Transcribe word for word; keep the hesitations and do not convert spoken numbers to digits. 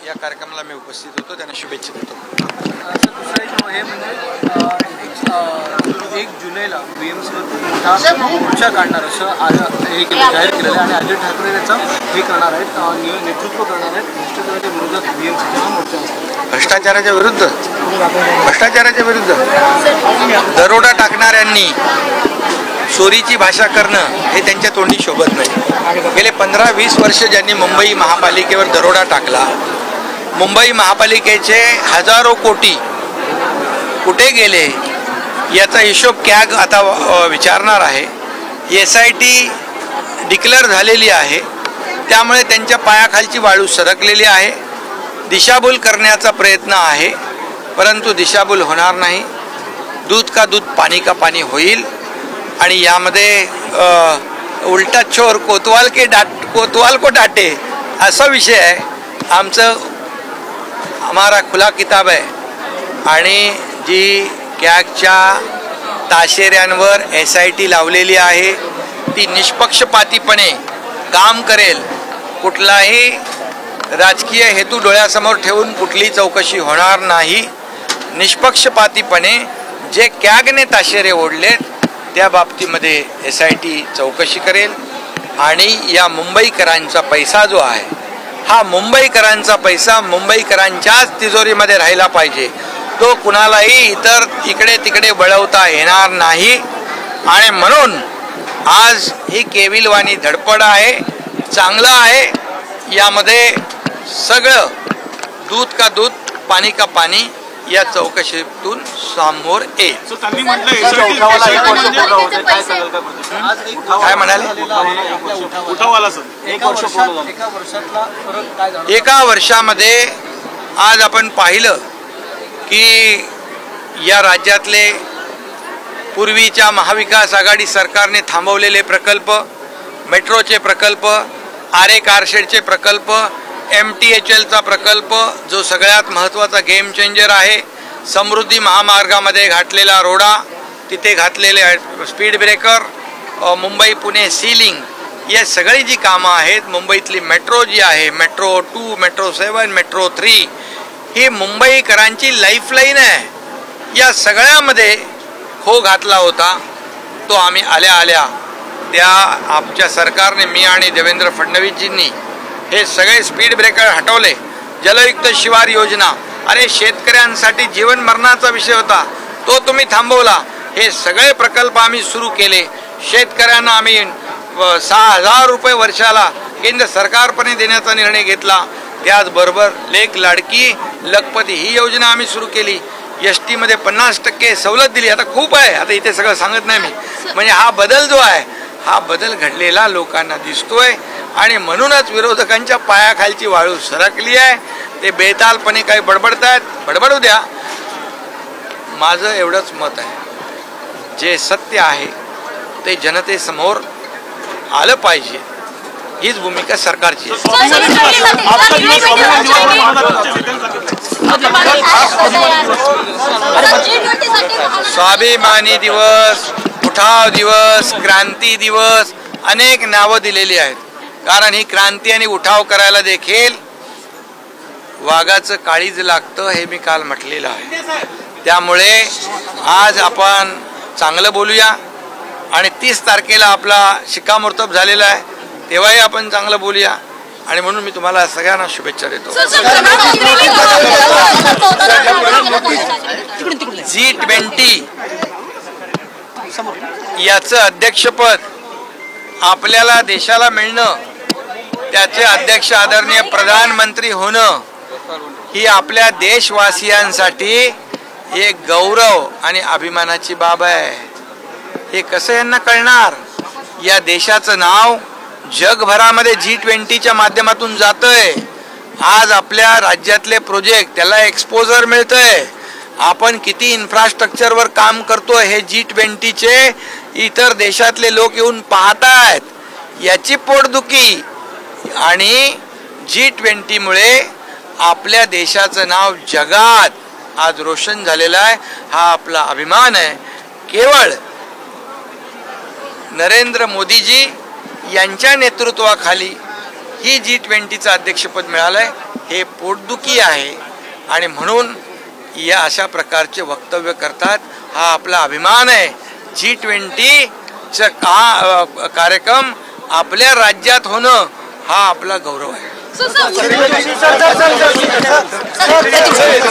या कार्यक्रमाला मी उपस्थित होतो, त्यांना शुभेच्छा देतो. हे म्हणजे एक जुलैला बी एम सीवर मोर्चा काढणार असं आज हे जाहीर केलेलं आहे आणि अजय ठाकरे त्याचं हे करणार आहेत, नेतृत्व करणार आहेत भ्रष्टाचाराच्या विरोधात बी एम सीचा मोर्चा असतो. भ्रष्टाचाराच्या विरुद्ध भ्रष्टाचाराच्या विरुद्ध दरोडा टाकणाऱ्यांनी चोरीची भाषा करणं हे त्यांच्या तोंडी शोभत नाही. गेले पंधरा वीस वर्ष ज्यांनी मुंबई महापालिकेवर दरोडा टाकला, मुंबई महापालिकेचे हजारो कोटी कुठे गेले याचा हिशोब कॅग आता विचारणार आहे. एस आय टी डिक्लेअर झालेली आहे, त्यामुळे त्यांच्या पायाखालची वाळू सरकलेली आहे. दिशाभूल करण्याचा प्रयत्न आहे, परंतु दिशाभूल होणार नाही. दूध का दूध पाणी का पाणी होईल. आणि यामध्ये उलटा चोर कोतवाल के डाट कोतवाल को डाटे असा विषय आहे. आमचं हमारा खुला किताब आहे आणि जी कॅगच्या ताशेऱ्यांवर एस आय टी लावलेली आहे ती निष्पक्षपातीपणे काम करेल. कुठलाही राजकीय हेतू डोळ्यासमोर ठेवून कुठली चौकशी होणार नाही. निष्पक्षपातीपणे जे कॅगने ताशेरे ओढलेत त्या बाबतीमध्ये एस आय टी चौकशी करेल. आणि या मुंबईकरांचा पैसा जो आहे हा मुंबईकरांचा पैसा मुंबईकरांच्याच तिजोरीमध्ये राहिला पाहिजे. तो कुणालाही इतर इकडे तिकडे वळवता येणार नाही. आणि म्हणून आज ही केविलवाणी धडपड आहे, चांगलं आहे. यामध्ये सगळं दूध का दूध पाणी का पाणी या चौकशीतून समोर येईल. काय म्हणाले? एका वर्षामध्ये आज आपण पाहिलं की या राज्यातले पूर्वीच्या महाविकास आघाडी सरकारने थांबवलेले प्रकल्प, मेट्रोचे प्रकल्प, आरे कारशेडचे प्रकल्प, एम टी एच एलचा प्रकल्प जो सगळ्यात महत्त्वाचा गेम चेंजर आहे, समृद्धी महामार्गामध्ये घातलेला रोडा, तिथे घातलेले speed breaker, Mumbai Pune sealing, या सगळी जी कामं आहेत, मुंबईतली मेट्रो जी आहे, metro two, metro seven, metro three, ही मुंबईकरांची लाईफलाईन आहे. या सगळ्यामध्ये खो घातला होता तो आम्ही आल्या आल्या त्या आमच्या सरकारने, मी आणि देवेंद्र फडणवीसजींनी हे सगळे स्पीड ब्रेकर हटवले. जलयुक्त शिवार योजना, अरे शेतकऱ्यांसाठी जीवन मरणाचा विषय होता, तो तुम्ही थांबवला. हे सगळे प्रकल्प आम्ही सुरू केले. शेतकऱ्यांना आम्ही सहा हजार रुपये वर्षाला केंद्र सरकारपणे देण्याचा निर्णय घेतला. त्याचबरोबर लेक लाडकी लखपती ही योजना आम्ही सुरू केली. एस टीमध्ये पन्नास टक्के सवलत दिली. आता खूप आहे, आता इथे सगळं सांगत नाही मी. म्हणजे हा बदल जो आहे हा बदल घडलेला लोकांना दिसतोय आणि म्हणूनच विरोधकांच्या पायाखालची वाळू सरकली आहे. ते बेतालपणे काही बडबडतायत, बडबडू द्या. माझं एवढंच मत आहे, जे सत्य आहे ते जनतेसमोर आलं पाहिजे, हीच भूमिका सरकारची आहे. स्वाभिमानी दिवस, उठाव दिवस, क्रांती दिवस, अनेक नावं दिलेली आहेत. कारण ही क्रांती आणि उठाव करायला देखील वाघाचं काळीज लागतं हे मी काल म्हटलेलं आहे. त्यामुळे आज आपण चांगलं बोलूया आणि तीस तारखेला आपला शिक्कामोर्तब झालेला आहे, तेव्हाही आपण चांगलं बोलूया. आणि म्हणून मी तुम्हाला सगळ्यांना शुभेच्छा देतो. जी ट्वेंटी याचं अध्यक्षपद आपल्याला देशाला मिळणं, त्याचे अध्यक्ष आदरणीय प्रधानमंत्री होणं ही आपल्या देशवासियांसाठी एक गौरव आणि अभिमानाची बाब आहे. हे कसं यांना कळणार? या देशाचं नाव जगभरामध्ये जी ट्वेंटीच्या माध्यमातून जातंय. आज आपल्या राज्यातले प्रोजेक्ट त्याला एक्सपोजर मिळतंय. आपण किती इन्फ्रास्ट्रक्चरवर काम करतोय हे जी ट्वेंटीचे इतर देशातले लोक येऊन पाहतायत. याची पोटदुखी आणि जी ट्वेंटीमुळे आपल्या देशाचं नाव जगात आज रोशन झालेला आहे. हा आपला अभिमान आहे. केवळ नरेंद्र मोदीजी यांच्या नेतृत्वाखाली ही जी ट्वेंटीचं अध्यक्षपद मिळालंय. हे पोटदुखी आहे आणि म्हणून या अशा प्रकारचे वक्तव्य करतात. हा आपला अभिमान आहे. जी ट्वेंटीचा का कार्यक्रम आपल्या राज्यात होणं हा आपला गौरव आहे.